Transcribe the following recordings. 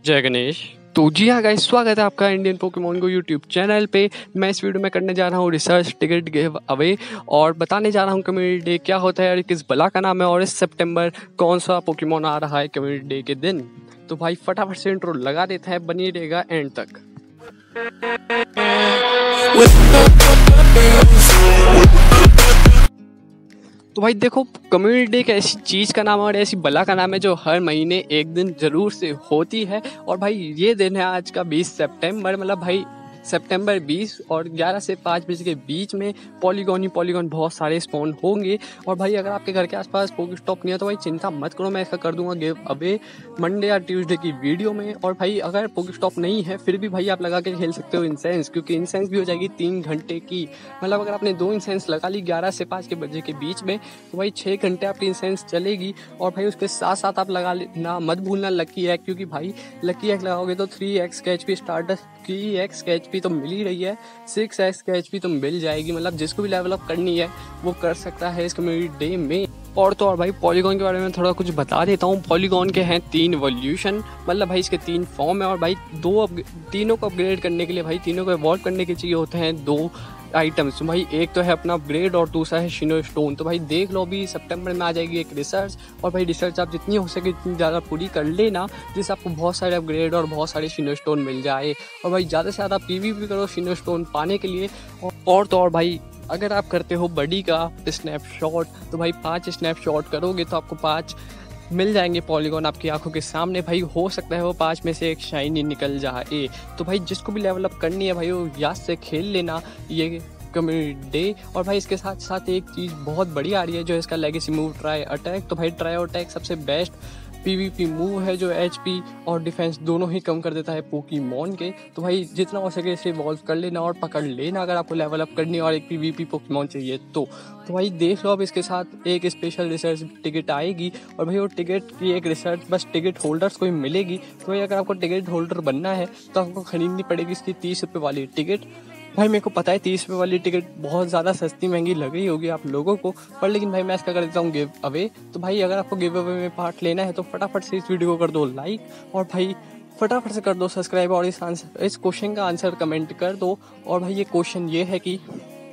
जय गणेश। तो जी हाँ गाइस, स्वागत है आपका Indian Pokemon Go YouTube channel पे। मैं इस वीडियो में करने जा रहा हूँ रिसर्च टिकट गिव अवे और बताने जा रहा हूँ कम्युनिटी डे क्या होता है और किस बला का नाम है और इस सितंबर कौन सा पोकेमॉन आ रहा है कम्युनिटी डे के दिन। तो भाई फटाफट से इंट्रो लगा देता है, बनी रहेगा एंड तक। तो भाई देखो, कम्युनिटी डे एक ऐसी चीज़ का नाम है और ऐसी बला का नाम है जो हर महीने एक दिन ज़रूर से होती है। और भाई ये दिन है आज का 20 सितंबर, मतलब भाई सितंबर 20 और 11 से 5 बजे के बीच में पॉलीगॉन बहुत सारे स्पॉन होंगे। और भाई अगर आपके घर के आसपास पोकेस्टॉप नहीं है तो भाई चिंता मत करो, मैं इसका कर दूंगा गिव अवे मंडे या ट्यूसडे की वीडियो में। और भाई अगर पोकेस्टॉप नहीं है फिर भी भाई आप लगा के खेल सकते हो इंसेंस, क्योंकि इंसेंस भी हो जाएगी 3 घंटे की। मतलब अगर आपने 2 इंसेंस लगा ली 11 से 5 के बजे के बीच में तो भाई 6 घंटे आपकी इंसेंस चलेगी। और भाई उसके साथ साथ आप लगा लेना मत भूलना लकी एक्ट, क्योंकि भाई लकी एक्ट लगाओगे तो 3x के HP स्टार्टर 3x के HP तो मिल ही रही है, 6x के HP तो मिल जाएगी। मतलब जिसको भी लेवल अप करनी है वो कर सकता है इस कम्युनिटी डे में। और तो और भाई पॉलीगॉन के बारे में थोड़ा कुछ बता देता हूँ। पॉलीगॉन के हैं 3 इवोल्यूशन, मतलब भाई इसके 3 फॉर्म है। और भाई तीनों को अपग्रेड करने के लिए भाई तीनों को इवॉल्व करने के चाहिए होते हैं 2 आइटम्स। भाई एक तो है अपना अपग्रेड और दूसरा है शिनो स्टोन। तो भाई देख लो, अभी सितंबर में आ जाएगी एक रिसर्च। और भाई रिसर्च आप जितनी हो सके इतनी ज़्यादा पूरी कर लेना जिससे आपको बहुत सारे अपग्रेड और बहुत सारे शिनो स्टोन मिल जाए। और भाई ज़्यादा से ज़्यादा PvP करो शिनो स्टोन पाने के लिए। और तो और भाई अगर आप करते हो बडी का स्नैपशॉट तो भाई 5 स्नैपशॉट करोगे तो आपको 5 मिल जाएंगे पॉलीगॉन आपकी आंखों के सामने। भाई हो सकता है वो 5 में से एक शाइनी निकल जाए। तो भाई जिसको भी लेवल अप करनी है भाई वो याद से खेल लेना ये कम्युनिटी डे। और भाई इसके साथ साथ एक चीज़ बहुत बड़ी आ रही है जो इसका लेगेसी मूव ट्राई अटैक। तो भाई ट्राई अटैक सबसे बेस्ट PvP मूव है जो HP और डिफेंस दोनों ही कम कर देता है पोकेमॉन के। तो भाई जितना हो सके इसे इवॉल्व कर लेना और पकड़ लेना अगर आपको लेवल अप करनी और एक PvP पोकेमॉन चाहिए तो भाई देख लो। अब इसके साथ एक स्पेशल रिसर्च टिकट आएगी और भाई वो टिकट की एक रिसर्च बस टिकट होल्डर्स को ही मिलेगी। तो भाई अगर आपको टिकट होल्डर बनना है तो आपको खरीदनी पड़ेगी इसकी 30 रुपये वाली टिकट। भाई मेरे को पता है 30 रुपये वाली टिकट बहुत ज़्यादा सस्ती महंगी लग रही होगी आप लोगों को, पर लेकिन भाई मैं इसका कर देता हूँ गिव अवे। तो भाई अगर आपको गिव अवे में पार्ट लेना है तो फटाफट से इस वीडियो को कर दो लाइक और भाई फटाफट से कर दो सब्सक्राइब और इस क्वेश्चन का आंसर कमेंट कर दो। और भाई ये क्वेश्चन ये है कि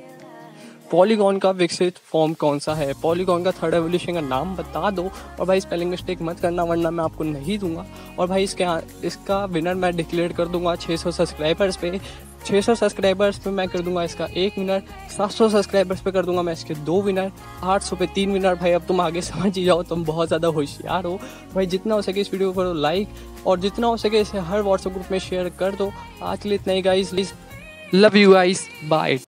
पॉलीगॉन का विकसित फॉर्म कौन सा है, पॉलीगॉन का 3rd एवोल्यूशन का नाम बता दो। और भाई स्पेलिंग मिस्टेक मत करना वरना मैं आपको नहीं दूंगा। और भाई इसका विनर मैं डिक्लेयर कर दूंगा 600 सब्सक्राइबर्स पे। 600 सब्सक्राइबर्स पे मैं कर दूंगा इसका 1 विनर, 700 सब्सक्राइबर्स पे कर दूंगा मैं इसके 2 विनर, 800 पे 3 विनर। भाई अब तुम आगे समझ ही जाओ, तुम बहुत ज़्यादा होशियार हो। भाई जितना हो सके इस वीडियो को करो लाइक और जितना हो सके इसे हर व्हाट्सएप ग्रुप में शेयर कर दो। आज के लिए इतना ही guys, love you guys, bye.